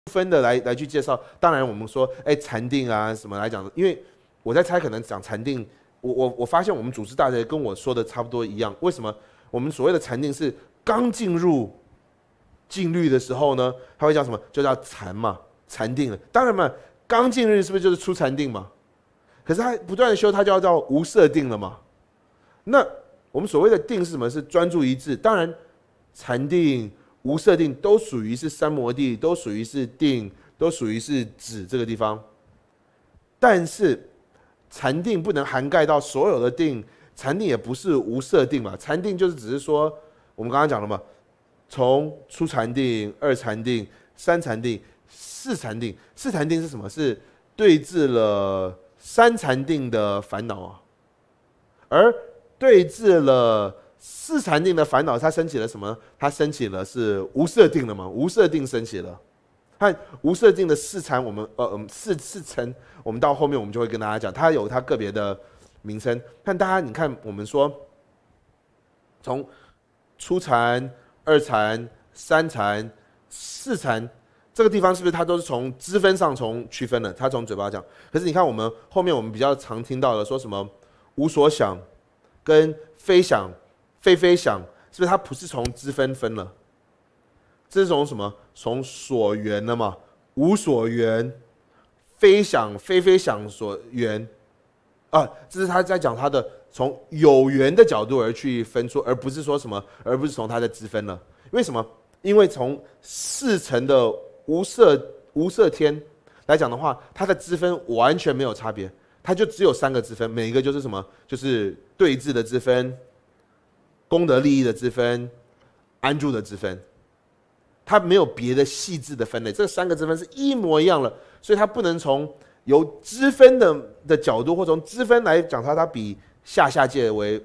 分的来去介绍。当然我们说，禅定啊什么来讲，因为我在猜可能讲禅定，我发现我们主持大家跟我说的差不多一样。为什么我们所谓的禅定是刚进入静虑的时候呢？他会叫什么？就叫禅嘛，禅定了。当然嘛，刚进入是不是就是出禅定嘛？可是他不断的修，他就要到无色定了嘛。那我们所谓的定是什么？是专注一致。当然，禅定、无色定都属于是三摩地，都属于是定，都属于是止这个地方。但是禅定不能涵盖到所有的定，禅定也不是无色定嘛。禅定就是只是说，我们刚刚讲了嘛，从初禅定、二禅定、三禅定、四禅定。四禅定是什么？是对治了三禅定的烦恼啊，而对治了四禅定的烦恼，它升起了什么？它升起了是无色定了嘛？无色定升起了。和无色定的四禅，我们四层，我们到后面我们就会跟大家讲，它有它个别的名称。看大家，你看我们说，从初禅、二禅、三禅、四禅这个地方，是不是它都是从支分上从区分的？它从嘴巴讲。可是你看我们后面我们比较常听到的，说什么无所想跟非想、非想，是不是它不是从支分分了？这是从什么？从所缘了嘛？无所缘，非想非想所缘啊，这是他在讲他的从有缘的角度而去分出，而不是说什么，而不是从他的支分了。为什么？因为从四层的无色天来讲的话，它的支分完全没有差别，它就只有三个支分，每一个就是什么？就是对治的支分、功德利益的支分、安住的支分。它没有别的细致的分类，这三个支分是一模一样的，所以它不能从由支分的角度，或从支分来讲它比下界为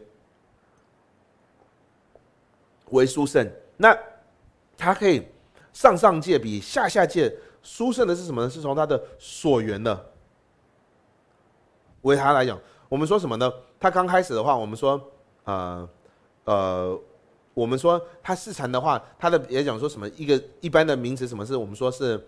殊胜。那它可以上界比下界殊胜的是什么呢？是从它的所缘的。为它来讲，我们说什么呢？它刚开始的话，我们说我们说它四禅的话，它的也讲说什么一般的名词，什么是我们说是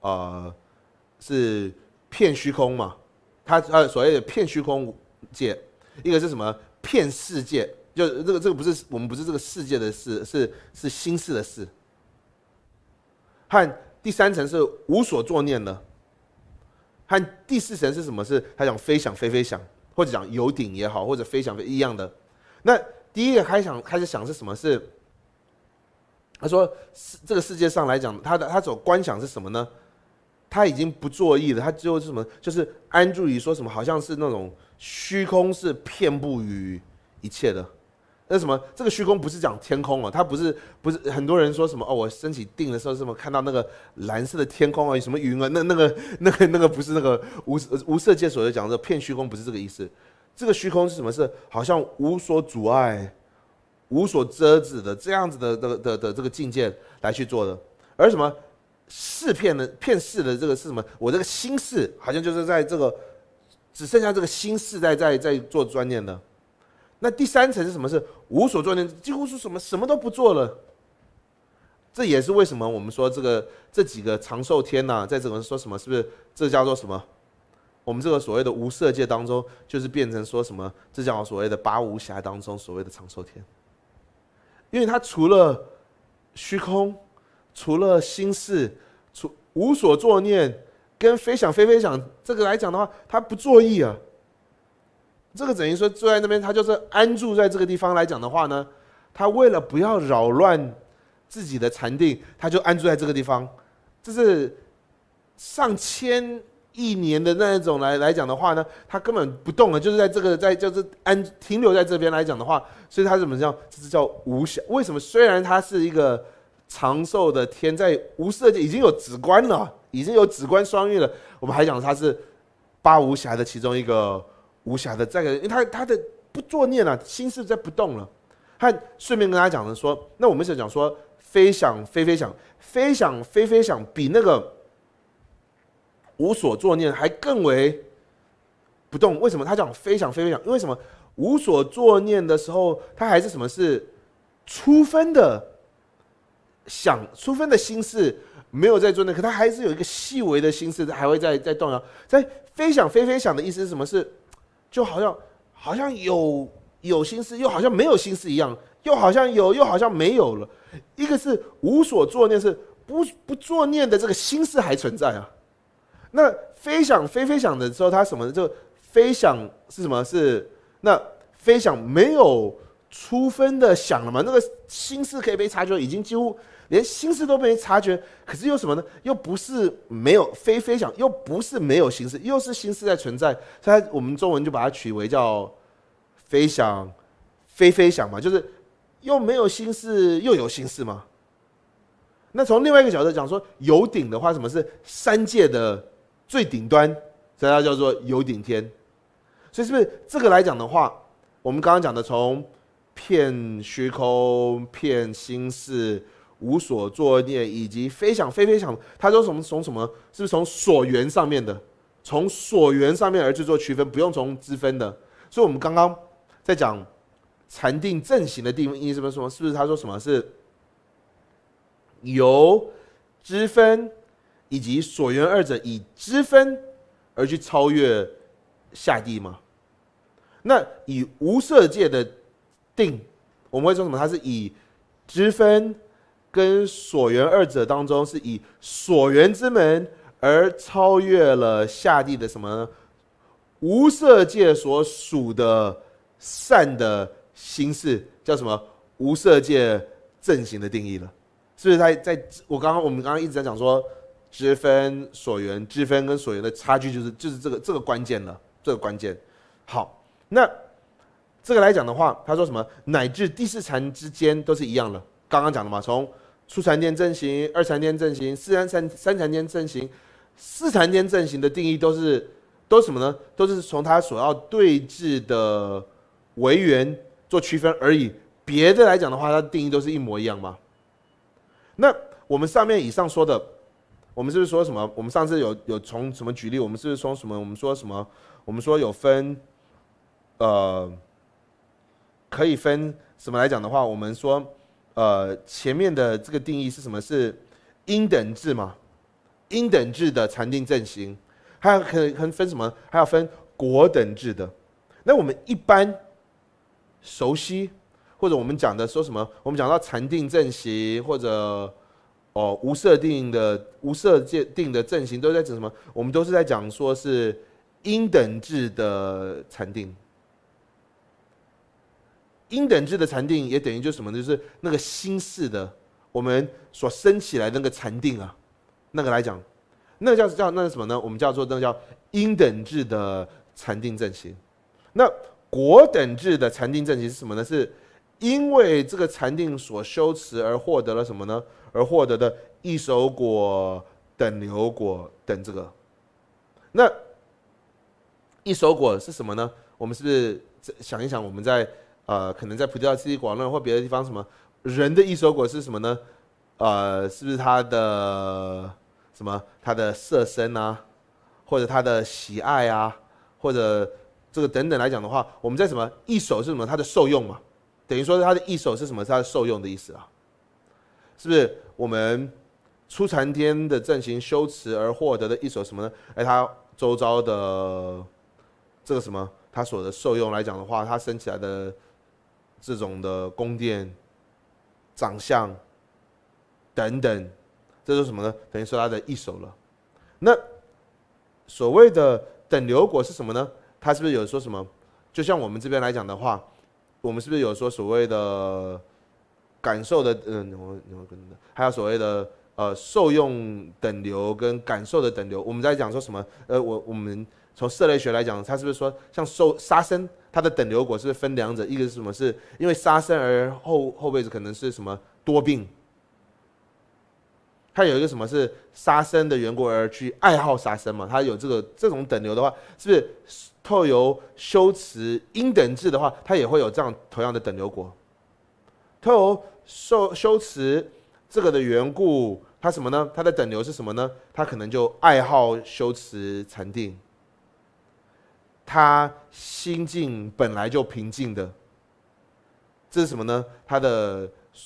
是片虚空嘛？它所谓的片虚空界，一个是什么？片世界，就这个不是我们不是这个世界的世，是心事的事。和第三层是无所作念的，和第四层是什么？是他讲非想非想，或者讲有顶也好，或者非想非一样的。那第一个开始想是什么？是他说这个世界上来讲，他所观想是什么呢？他已经不作意了，他就是什么？就是安住于说什么？好像是那种虚空是遍布于一切的。那什么？这个虚空不是讲天空哦，它不是很多人说什么哦，我升起定的时候什么看到那个蓝色的天空啊，什么云啊，那个不是那个无色界所讲的片虚空，不是这个意思。这个虚空是什么？是好像无所阻碍、无所遮止的这样子的这个境界来去做的。而什么片世的这个是什么？我这个心事好像就是在这个只剩下这个心事在做专念的。那第三层是什么？是无所作念，几乎是什么都不做了。这也是为什么我们说这几个长寿天呐，在这个说什么？是不是这叫做什么？我们这个所谓的无色界当中，就是变成说什么？这叫所谓的八无暇当中所谓的长寿天。因为它除了虚空，除了心事，无所作念，跟非想非想这个来讲的话，它不作意啊。这个等于说坐在那边，他就是安住在这个地方来讲的话呢，他为了不要扰乱自己的禅定，他就安住在这个地方。这是上千亿年的那一种来讲的话呢，他根本不动了，就是在这个就是停留在这边来讲的话，所以他怎么叫？这是叫无暇。为什么？虽然它是一个长寿的天，在无色界已经有止观了，已经有止观双运了，我们还讲它是八无暇的其中一个。无暇的这个，因为他的不作念啊，心是在不动了。和顺便跟他讲的说，那我们是讲说非想非想，非想非想，比那个无所作念还更为不动。为什么他讲非想非想？因为什么？无所作念的时候，他还是什么是初分的出分的心事没有在做那，可他还是有一个细微的心事还会在动摇，在非想非非想的意思是什么？是就好像有心事，又好像没有心事一样，又好像有，又好像没有了。一个是无所作念，是不作念的这个心事还存在啊。那非想非非想的时候，他什么？就非想是什么？是那非想没有出分的想了嘛？那个心事可以被察觉，已经几乎连心事都被察觉。可是又什么呢？又不是没有非想，又不是没有心事，又是心事在存在。所以我们中文就把它取为叫非想非想嘛，就是又没有心事，又有心事嘛。那从另外一个角度讲说，有顶的话，什么是三界的最顶端？所以它叫做有顶天。所以是不是这个来讲的话，我们刚刚讲的从骗虚空、骗心事、无所作念，以及非想非非想，它都从什么？是不是从所缘上面的？从所缘上面而去做区分，不用从知分的。所以我们刚刚在讲禅定正行的定义，是不是？是不是他说什么是由知分以及所缘二者以知分而去超越下地吗？那以无色界的定，我们会说什么？它是以知分跟所缘二者当中，是以所缘之门而超越了下地的什么呢？无色界所属的善的心事，叫什么？无色界正行的定义了。是不是在我们刚刚一直在讲说，知分所缘，知分跟所缘的差距就是这个关键了，这个关键。好，那这个来讲的话，他说什么？乃至第四禅之间都是一样的。刚刚讲的嘛，从初禅天正行、二禅天正行、三禅天正行、四禅天正行的定义都是什么呢？都是从他所要对治的为缘做区分而已。别的来讲的话，它的定义都是一模一样吗？那我们上面以上说的，我们是不是说什么？我们上次有从什么举例？我们是不是说什么？我们说什么？我们说有分，可以分什么来讲的话，我们说，前面的这个定义是什么？是因等制嘛？因等制的禅定正行，还有可能分什么？还有分果等制的。那我们一般熟悉。或者我们讲的说什么？我们讲到禅定正行，或者无色定的正行，都在讲什么？我们都是在讲说是因等制的禅定。因等制的禅定也等于就是什么？就是那个心事的，我们所生起来的那个禅定啊，那个来讲，那个叫那是什么呢？我们叫做那个叫因等制的禅定正行。那果等制的禅定正行是什么呢？是因为这个禅定所修持而获得了什么呢？而获得的异熟果、等流果等这个。那异熟果是什么呢？我们是不是想一想？我们在可能在菩提道次第广论或别的地方，什么人的异熟果是什么呢？是不是他的什么他的色身啊，或者他的喜爱啊，或者这个等等来讲的话，我们在什么异熟是什么？他的受用嘛。等于说他的异熟是什么？是他的受用的意思啊，是不是？我们初禅天的正行修持而获得的异熟什么呢？他周遭的这个什么，他所的受用来讲的话，他升起来的这种的宫殿、长相等等，这是什么呢？等于说他的异熟了。那所谓的等流果是什么呢？他是不是有说什么？就像我们这边来讲的话。我们是不是有说所谓的感受的，还有所谓的受用等流跟感受的等流？我们在讲说什么？我们从色类学来讲，它是不是说像杀生，它的等流果是不是分两者？一个是什么？是因为杀生而后辈子可能是什么多病？它有一个什么是杀生的缘故而去爱好杀生嘛？它有这种等流的话，是不是？透由修持因等制的话，它也会有这样同样的等流果。透由修持这个的缘故，它什么呢？它的等流是什么呢？它可能就爱好修持禅定，他心境本来就平静的，这是什么呢？他的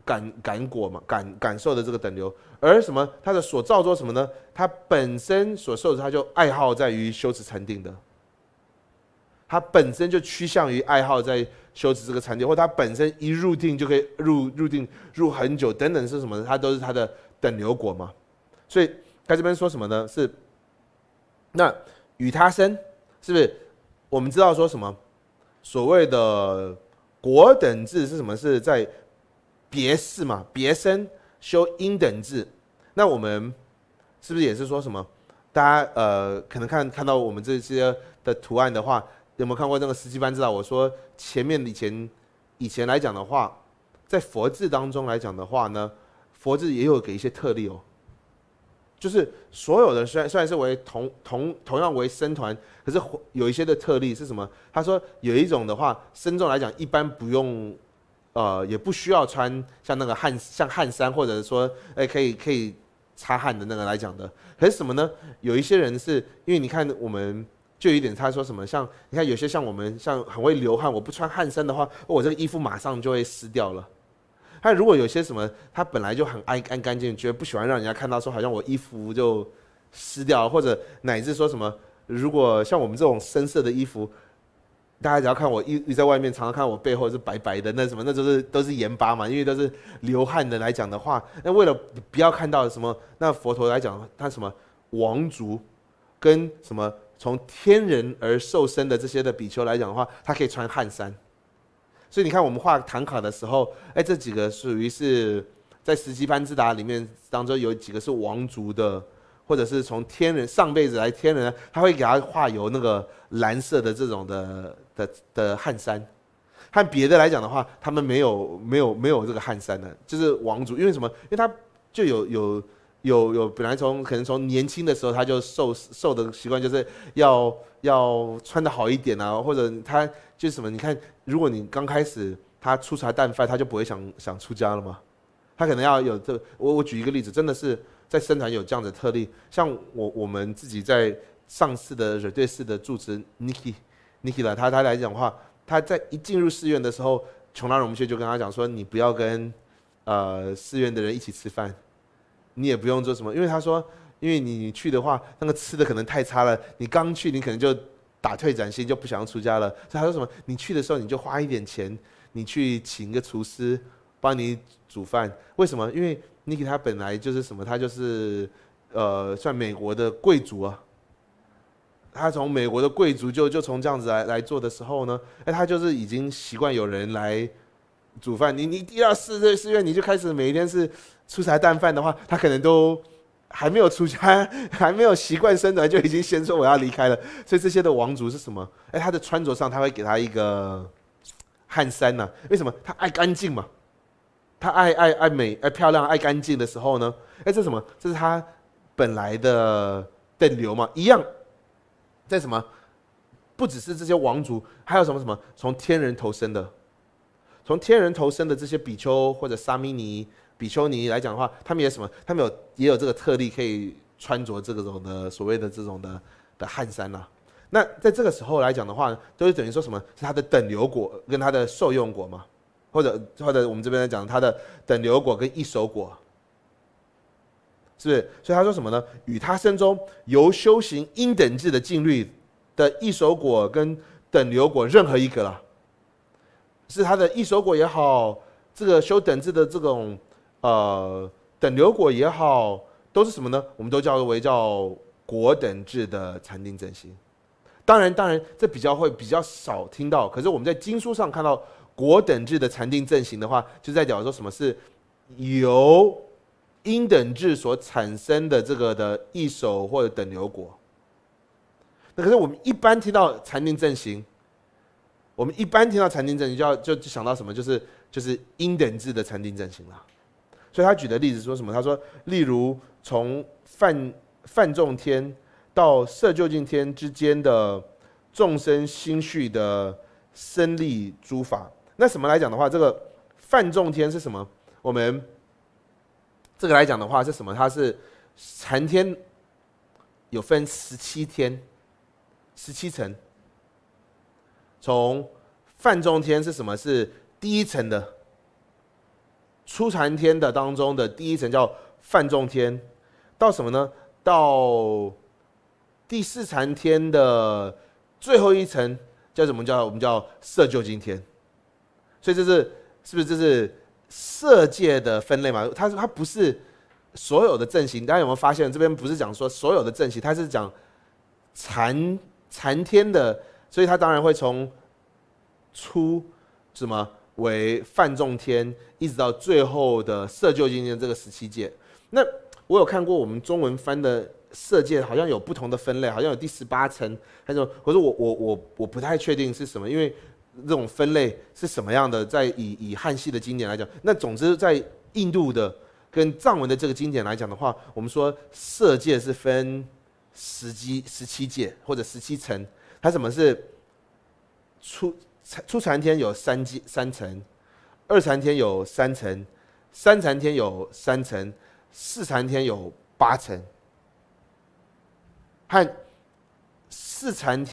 感果嘛，感受的这个等流，而什么他的所造作什么呢？他本身所受的，他就爱好在于修持禅定的，他本身就趋向于爱好在修持这个禅定，或他本身一入定就可以入定入很久等等是什么？它都是他的等流果嘛。所以在这边说什么呢？是那与他生，是不是？我们知道说什么？所谓的果等制是什么？是在别事嘛，别生修因等制。那我们是不是也是说什么？大家可能看到我们这些的图案的话，有没有看过那个十七番知道？我说前面以前来讲的话，在佛制当中来讲的话呢，佛制也有给一些特例哦。就是所有的虽然是为同样为僧团，可是有一些的特例是什么？他说有一种的话，僧众来讲一般不用，也不需要穿像那个汗衫，或者说可以擦汗的那个来讲的。可是什么呢？有一些人是因为你看我们就有一点他说什么，像你看有些像我们像很会流汗，我不穿汗衫的话，我这个衣服马上就会湿掉了。他如果有些什么，他本来就很爱干净，觉得不喜欢让人家看到，说好像我衣服就湿掉了，或者乃至说什么，如果像我们这种深色的衣服，大家只要看我一在外面，常常看我背后是白白的，那什么，那都是盐巴嘛，因为都是流汗的来讲的话，那为了不要看到什么，那佛陀来讲，他什么王族跟什么从天人而受生的这些的比丘来讲的话，他可以穿汗衫。所以你看，我们画唐卡的时候，这几个属于是在十七番智达里面当中有几个是王族的，或者是从天人上辈子来天人，他会给他画有那个蓝色的这种的汗衫。和别的来讲的话，他们没有这个汗衫的，就是王族，因为什么？因为他就有本来可能从年轻的时候他就受的习惯，就是要穿得好一点啊，或者他就是什么？你看，如果你刚开始他粗茶淡饭，他就不会想出家了嘛。他可能要有这我举一个例子，真的是在僧团有这样的特例。像我们自己在上次的惹对寺的住持 Niki 啦，他来讲的话，他在一进入寺院的时候，琼拉荣谢就跟他讲说，你不要跟寺院的人一起吃饭。你也不用做什么，因为他说，因为你去的话，那个吃的可能太差了，你刚去你可能就打退转心，就不想要出家了。所以他说什么，你去的时候你就花一点钱，你去请个厨师帮你煮饭。为什么？因为Niki他本来就是什么，他就是算美国的贵族啊。他从美国的贵族就从这样子来做的时候呢，他就是已经习惯有人来煮饭。你第二寺院你就开始每一天是粗茶淡饭的话，他可能都还没有出家，还没有习惯僧团，就已经先说我要离开了。所以这些的王族是什么？他的穿着上他会给他一个汗衫呐。为什么？他爱干净嘛，他爱美、爱漂亮、爱干净的时候呢，这是什么？这是他本来的等流嘛，一样。在什么？不只是这些王族，还有什么从天人投生的。从天人投生的这些比丘或者沙弥尼、比丘尼来讲的话，他们也什么？他们也有这个特例，可以穿着这种的所谓的这种的汗衫呐。那在这个时候来讲的话，都是等于说什么？是他的等流果跟他的受用果嘛，或者我们这边来讲，他的等流果跟一手果，是不是？所以他说什么呢？与他生中由修行因等制的禁律的一手果跟等流果任何一个啦。是他的一手果也好，这个修等制的这种等流果也好，都是什么呢？我们都叫果等制的禅定正行。当然，这比较少听到。可是我们在经书上看到果等制的禅定正行的话，就在讲说什么是由因等制所产生的这个的一手或者等流果。那可是我们一般听到禅定正行。我们一般听到禅定正行，就想到什么？就是因等制的禅定正行啦。所以他举的例子说什么？他说，例如从梵众天到摄究竟天之间的众生心绪的生利诸法。那什么来讲的话，这个梵众天是什么？我们这个来讲的话是什么？它是禅天有分17天，17层。从梵众天是什么？是第一层的初禅天的当中的第一层叫梵众天，到什么呢？到第四禅天的最后一层叫什么？我们叫色究竟天。所以是不是这是色界的分类嘛？它不是所有的正行。大家有没有发现这边不是讲说所有的正行，它是讲禅天的，所以它当然会从初什么为梵众天，一直到最后的色究竟天这个17界。那我有看过我们中文翻的色界，好像有不同的分类，好像有第18层，还是可是我不太确定是什么，因为这种分类是什么样的，在以汉系的经典来讲，那总之在印度的跟藏文的这个经典来讲的话，我们说色界是分17界或者17层，它什么是初禅天有3层，二禅天有3层，三禅天有3层，四禅天有8层，和四禅天